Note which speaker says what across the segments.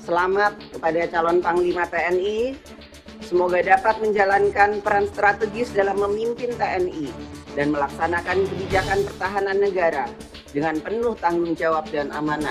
Speaker 1: Selamat kepada calon Panglima TNI. Semoga dapat menjalankan peran strategis dalam memimpin TNI dan melaksanakan kebijakan pertahanan negara dengan penuh tanggung jawab dan amanah.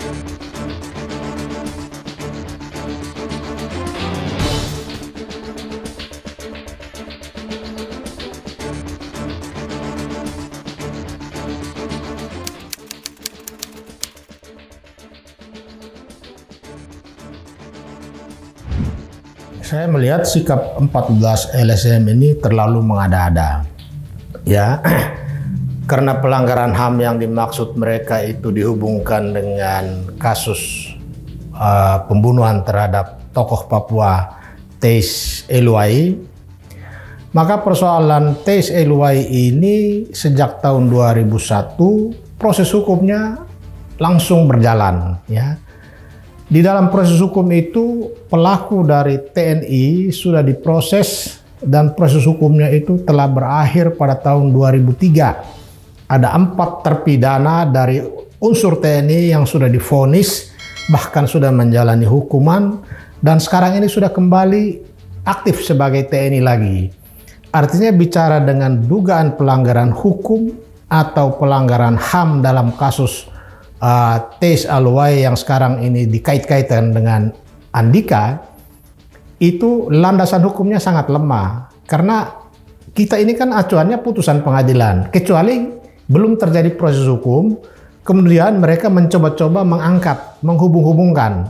Speaker 2: Saya melihat sikap 14 LSM ini terlalu mengada-ada, ya, karena pelanggaran HAM yang dimaksud mereka itu dihubungkan dengan kasus pembunuhan terhadap tokoh Papua Teis Eluai. Maka persoalan Teis Eluai ini sejak tahun 2001 proses hukumnya langsung berjalan, ya. Di dalam proses hukum itu pelaku dari TNI sudah diproses dan proses hukumnya itu telah berakhir pada tahun 2003. Ada 4 terpidana dari unsur TNI yang sudah divonis, bahkan sudah menjalani hukuman, dan sekarang ini sudah kembali aktif sebagai TNI lagi. Artinya bicara dengan dugaan pelanggaran hukum atau pelanggaran HAM dalam kasus Teis Eluai yang sekarang ini dikait-kaitkan dengan Andika, itu landasan hukumnya sangat lemah. Karena kita ini kan acuannya putusan pengadilan, kecuali belum terjadi proses hukum, kemudian mereka mencoba-coba mengangkat, menghubung-hubungkan.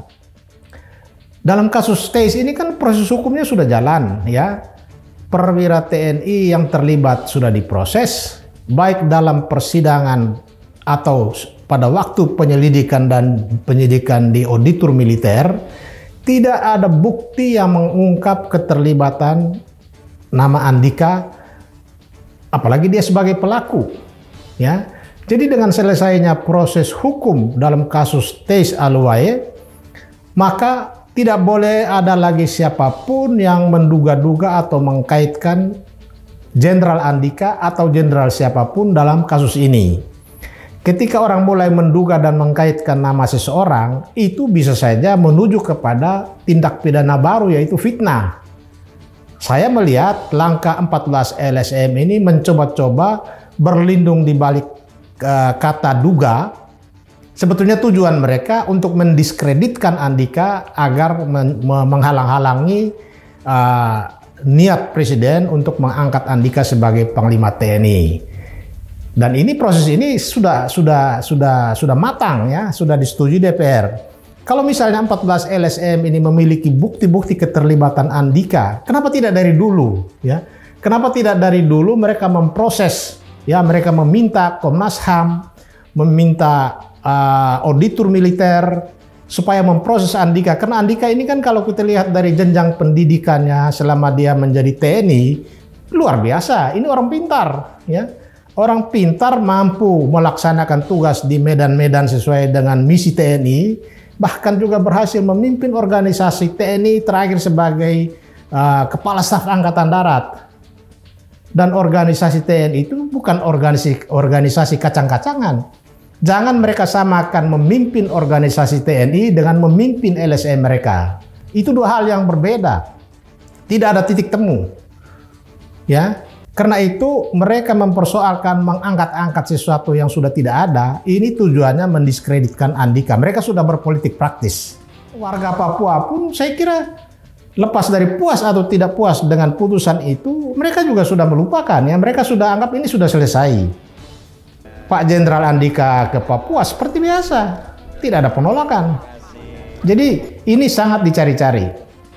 Speaker 2: Dalam kasus Teis ini kan proses hukumnya sudah jalan, ya. Perwira TNI yang terlibat sudah diproses, baik dalam persidangan atau pada waktu penyelidikan dan penyidikan di auditor militer. Tidak ada bukti yang mengungkap keterlibatan nama Andika, apalagi dia sebagai pelaku, ya. Jadi dengan selesainya proses hukum dalam kasus Teis Eluai, maka tidak boleh ada lagi siapapun yang menduga-duga atau mengkaitkan Jenderal Andika atau jenderal siapapun dalam kasus ini. Ketika orang mulai menduga dan mengkaitkan nama seseorang, itu bisa saja menuju kepada tindak pidana baru, yaitu fitnah. Saya melihat langkah 14 LSM ini mencoba-coba berlindung di balik kata duga. Sebetulnya tujuan mereka untuk mendiskreditkan Andika agar menghalang-halangi niat Presiden untuk mengangkat Andika sebagai Panglima TNI. Dan ini proses ini sudah matang, ya, sudah disetujui DPR. Kalau misalnya 14 LSM ini memiliki bukti-bukti keterlibatan Andika, kenapa tidak dari dulu, ya? Kenapa tidak dari dulu mereka memproses, ya, mereka meminta Komnas HAM, meminta auditor militer supaya memproses Andika. Karena Andika ini kan kalau kita lihat dari jenjang pendidikannya selama dia menjadi TNI, luar biasa. Ini orang pintar, ya. Orang pintar mampu melaksanakan tugas di medan-medan sesuai dengan misi TNI, bahkan juga berhasil memimpin organisasi TNI terakhir sebagai Kepala Staf Angkatan Darat. Dan organisasi TNI itu bukan organisasi kacang-kacangan. Jangan mereka samakan memimpin organisasi TNI dengan memimpin LSM mereka. Itu dua hal yang berbeda. Tidak ada titik temu, ya. Karena itu mereka mempersoalkan mengangkat-angkat sesuatu yang sudah tidak ada. Ini tujuannya mendiskreditkan Andika. Mereka sudah berpolitik praktis. Warga Papua pun saya kira lepas dari puas atau tidak puas dengan putusan itu, mereka juga sudah melupakan, ya. Mereka sudah anggap ini sudah selesai. Pak Jenderal Andika ke Papua seperti biasa, tidak ada penolakan. Jadi ini sangat dicari-cari.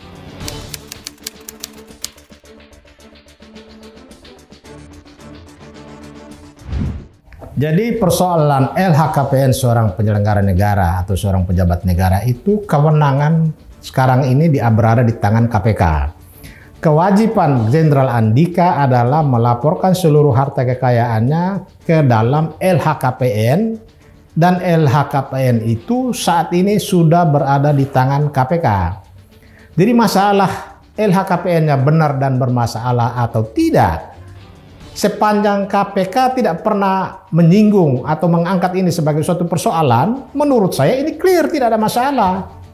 Speaker 2: Jadi persoalan LHKPN seorang penyelenggara negara atau seorang pejabat negara itu kewenangan sekarang ini berada di tangan KPK. Kewajiban Jenderal Andika adalah melaporkan seluruh harta kekayaannya ke dalam LHKPN, dan LHKPN itu saat ini sudah berada di tangan KPK. Jadi masalah LHKPN-nya benar dan bermasalah atau tidak, sepanjang KPK tidak pernah menyinggung atau mengangkat ini sebagai suatu persoalan, menurut saya ini clear, tidak ada masalah.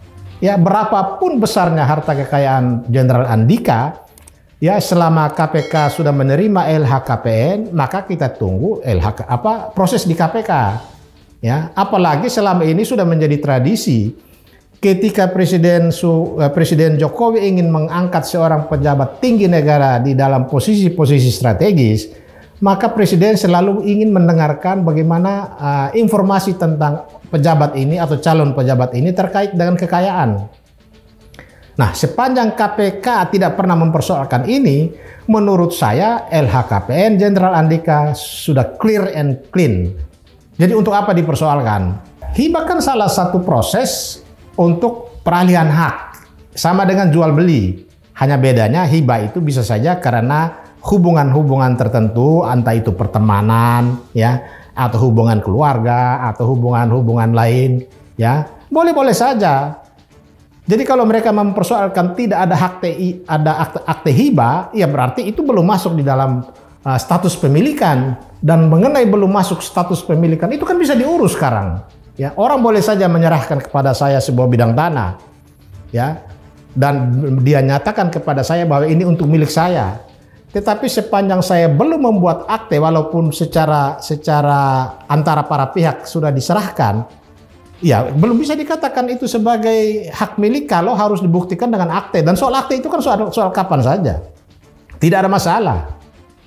Speaker 2: ya berapapun besarnya harta kekayaan Jenderal Andika, ya selama KPK sudah menerima LHKPN, maka kita tunggu proses di KPK. Ya, apalagi selama ini sudah menjadi tradisi ketika Presiden Jokowi ingin mengangkat seorang pejabat tinggi negara di dalam posisi-posisi strategis, maka Presiden selalu ingin mendengarkan bagaimana informasi tentang pejabat ini atau calon pejabat ini terkait dengan kekayaan. Nah, sepanjang KPK tidak pernah mempersoalkan ini, menurut saya LHKPN Jenderal Andika sudah clear and clean. Jadi untuk apa dipersoalkan? Hibah kan salah satu proses untuk peralihan hak, sama dengan jual beli. Hanya bedanya hibah itu bisa saja karena hubungan-hubungan tertentu, entah itu pertemanan, ya, atau hubungan keluarga, atau hubungan-hubungan lain, ya, boleh-boleh saja. Jadi kalau mereka mempersoalkan tidak ada akte hibah, ya berarti itu belum masuk di dalam status pemilikan. Dan mengenai belum masuk status pemilikan itu kan bisa diurus sekarang. Ya, orang boleh saja menyerahkan kepada saya sebuah bidang tanah, ya, dan dia nyatakan kepada saya bahwa ini untuk milik saya. Tetapi sepanjang saya belum membuat akte, walaupun secara antara para pihak sudah diserahkan, ya belum bisa dikatakan itu sebagai hak milik kalau harus dibuktikan dengan akte. Dan soal akte itu kan soal kapan saja, tidak ada masalah.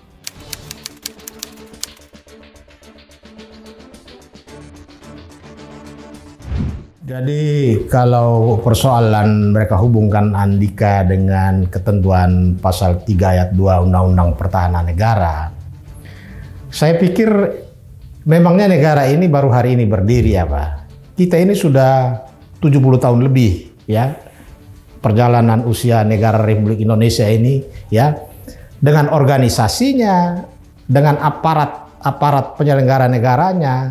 Speaker 2: Jadi kalau persoalan mereka hubungkan Andika dengan ketentuan pasal 3 ayat 2 Undang-Undang Pertahanan Negara, saya pikir memangnya negara ini baru hari ini berdiri ya Pak. Kita ini sudah 70 tahun lebih ya perjalanan usia negara Republik Indonesia ini ya, dengan organisasinya, dengan aparat penyelenggara negaranya.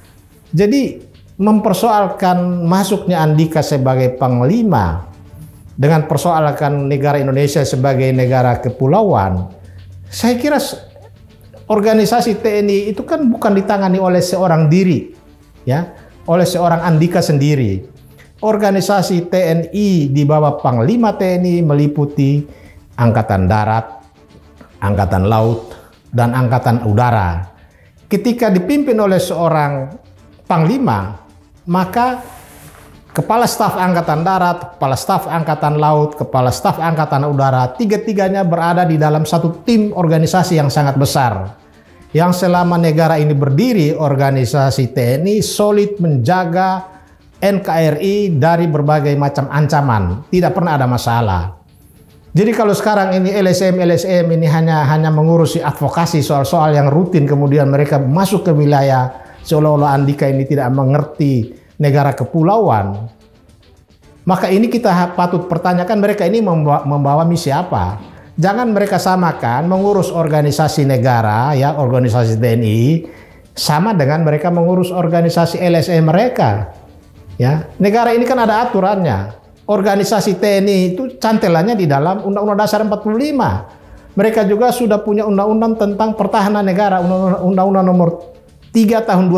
Speaker 2: Jadi mempersoalkan masuknya Andika sebagai panglima dengan persoalkan negara Indonesia sebagai negara kepulauan, saya kira organisasi TNI itu kan bukan ditangani oleh seorang diri, ya, oleh seorang Andika sendiri. Organisasi TNI di bawah Panglima TNI meliputi Angkatan Darat, Angkatan Laut, dan Angkatan Udara. Ketika dipimpin oleh seorang Panglima, maka Kepala Staf Angkatan Darat, Kepala Staf Angkatan Laut, Kepala Staf Angkatan Udara, tiga-tiganya berada di dalam satu tim organisasi yang sangat besar. Yang selama negara ini berdiri, organisasi TNI solid menjaga NKRI dari berbagai macam ancaman. Tidak pernah ada masalah. Jadi kalau sekarang ini LSM ini hanya mengurusi advokasi soal-soal yang rutin, kemudian mereka masuk ke wilayah seolah-olah Andika ini tidak mengerti negara kepulauan, maka ini kita patut pertanyakan mereka ini membawa misi apa? Jangan mereka samakan mengurus organisasi negara, ya, organisasi TNI, sama dengan mereka mengurus organisasi LSM mereka. Ya, negara ini kan ada aturannya. Organisasi TNI itu cantelannya di dalam Undang-Undang Dasar 45. Mereka juga sudah punya undang-undang tentang pertahanan negara, Undang-Undang Nomor 3 tahun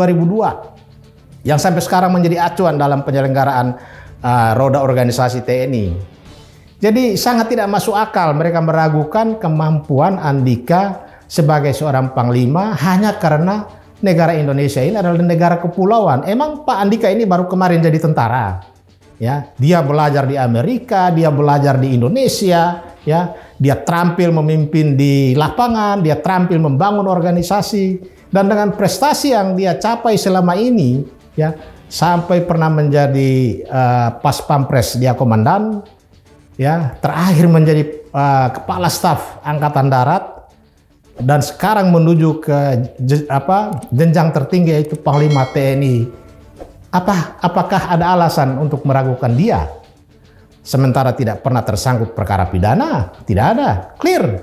Speaker 2: 2002 yang sampai sekarang menjadi acuan dalam penyelenggaraan roda organisasi TNI. Jadi sangat tidak masuk akal mereka meragukan kemampuan Andika sebagai seorang panglima hanya karena negara Indonesia ini adalah negara kepulauan. Emang Pak Andika ini baru kemarin jadi tentara, ya? Dia belajar di Amerika, dia belajar di Indonesia, ya. Dia terampil memimpin di lapangan, dia terampil membangun organisasi. Dan dengan prestasi yang dia capai selama ini, ya, sampai pernah menjadi Pas Pampres, dia komandan, ya, terakhir menjadi Kepala Staf Angkatan Darat, dan sekarang menuju ke jenjang tertinggi yaitu Panglima TNI. Apakah ada alasan untuk meragukan dia? Sementara tidak pernah tersangkut perkara pidana, tidak ada, clear.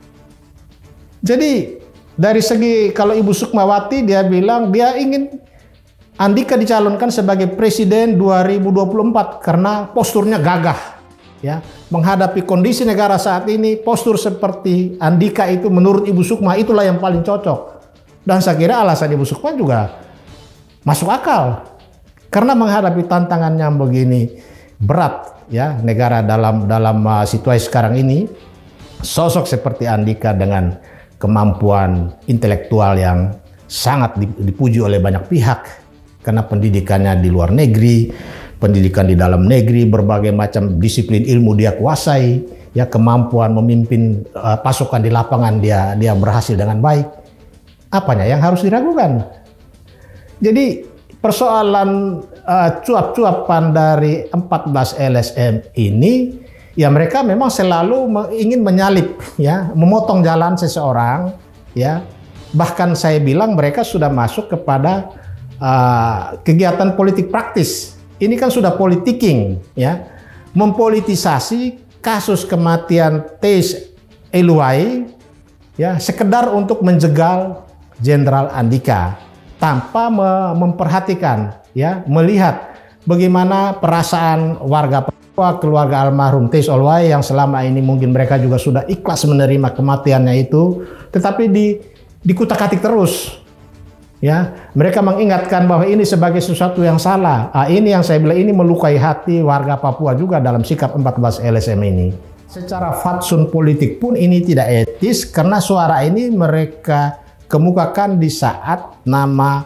Speaker 2: Jadi dari segi kalau Ibu Sukmawati dia bilang dia ingin Andika dicalonkan sebagai presiden 2024 karena posturnya gagah, ya, menghadapi kondisi negara saat ini. Postur seperti Andika itu menurut Ibu Sukma itulah yang paling cocok. Dan saya kira alasan Ibu Sukma juga masuk akal karena menghadapi tantangan yang begini. berat ya negara dalam situasi sekarang ini. Sosok seperti Andika dengan kemampuan intelektual yang sangat dipuji oleh banyak pihak karena pendidikannya di luar negeri, pendidikan di dalam negeri, berbagai macam disiplin ilmu dia kuasai, ya kemampuan memimpin pasukan di lapangan dia berhasil dengan baik. Apanya yang harus diragukan? Jadi persoalan cuap-cuapan dari 14 LSM ini, ya mereka memang selalu ingin menyalip, ya, memotong jalan seseorang, ya. Bahkan saya bilang mereka sudah masuk kepada kegiatan politik praktis. Ini kan sudah politiking, ya, mempolitisasi kasus kematian Teis Eluai, ya, sekedar untuk menjegal Jenderal Andika tanpa memperhatikan, ya, melihat bagaimana perasaan warga Papua, keluarga almarhum Teis Eluai yang selama ini mungkin mereka juga sudah ikhlas menerima kematiannya itu, tetapi dikutak-atik terus. Ya, mereka mengingatkan bahwa ini sebagai sesuatu yang salah. Ini yang saya bilang, ini melukai hati warga Papua juga dalam sikap 14 LSM ini. Secara fatsun politik pun ini tidak etis karena suara ini mereka kemukakan di saat nama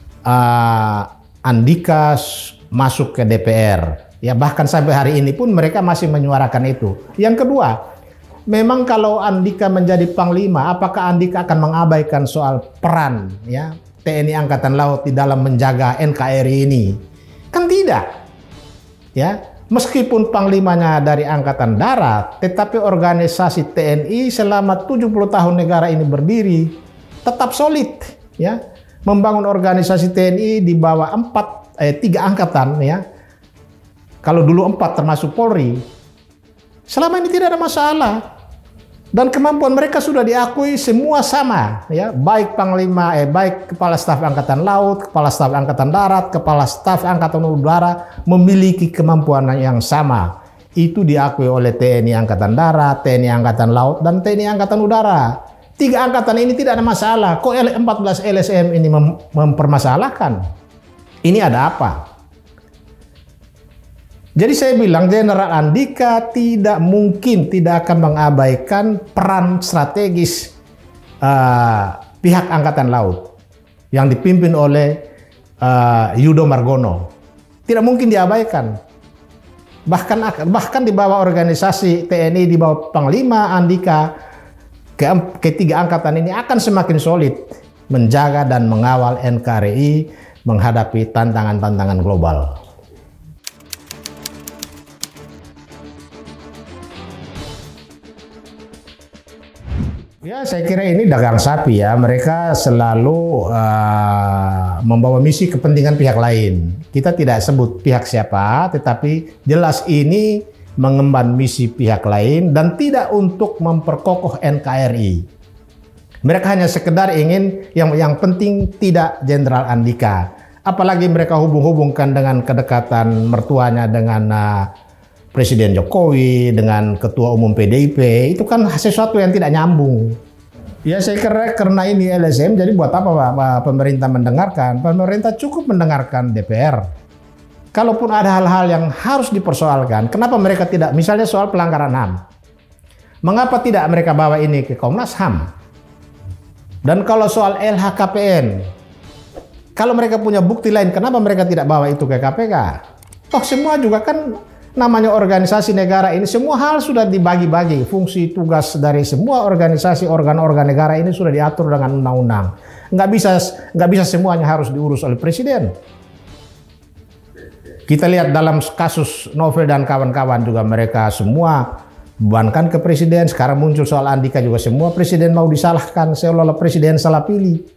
Speaker 2: Andika masuk ke DPR. Ya, bahkan sampai hari ini pun mereka masih menyuarakan itu. Yang kedua, memang kalau Andika menjadi panglima, apakah Andika akan mengabaikan soal peran, ya, TNI Angkatan Laut di dalam menjaga NKRI ini? Kan tidak. Ya, meskipun panglimanya dari Angkatan Darat, tetapi organisasi TNI selama 70 tahun negara ini berdiri tetap solid, ya. Membangun organisasi TNI di bawah 3 angkatan, ya. Kalau dulu 4 termasuk Polri, selama ini tidak ada masalah. Dan kemampuan mereka sudah diakui semua sama, ya. Baik panglima, baik kepala staf Angkatan Laut, kepala staf Angkatan Darat, kepala staf Angkatan Udara memiliki kemampuan yang sama. Itu diakui oleh TNI Angkatan Darat, TNI Angkatan Laut, dan TNI Angkatan Udara. 3 angkatan ini tidak ada masalah. Kok 14 LSM ini mempermasalahkan? Ini ada apa? Jadi saya bilang Jenderal Andika tidak mungkin tidak akan mengabaikan peran strategis pihak Angkatan Laut yang dipimpin oleh Yudo Margono. Tidak mungkin diabaikan. Bahkan di bawah organisasi TNI, di bawah Panglima Andika, ketiga angkatan ini akan semakin solid menjaga dan mengawal NKRI menghadapi tantangan-tantangan global. Ya, saya kira ini dagang sapi, ya. Mereka selalu membawa misi kepentingan pihak lain. Kita tidak sebut pihak siapa, tetapi jelas ini mengemban misi pihak lain dan tidak untuk memperkokoh NKRI. Mereka hanya sekedar ingin yang penting tidak Jenderal Andika. Apalagi mereka hubung-hubungkan dengan kedekatan mertuanya dengan Presiden Jokowi, dengan Ketua Umum PDIP. Itu kan sesuatu yang tidak nyambung. Ya, saya kira karena ini LSM, jadi buat apa pemerintah mendengarkan? Pemerintah cukup mendengarkan DPR. Kalaupun ada hal-hal yang harus dipersoalkan, kenapa mereka tidak, misalnya soal pelanggaran HAM, mengapa tidak mereka bawa ini ke Komnas HAM? Dan kalau soal LHKPN, kalau mereka punya bukti lain, kenapa mereka tidak bawa itu ke KPK? Toh semua juga kan namanya organisasi negara ini, semua hal sudah dibagi-bagi, fungsi tugas dari semua organisasi organ-organ negara ini sudah diatur dengan undang-undang. Nggak bisa semuanya harus diurus oleh presiden. Kita lihat dalam kasus Novel dan kawan-kawan juga mereka semua bebankan ke presiden. Sekarang muncul soal Andika juga semua presiden mau disalahkan seolah-olah presiden salah pilih.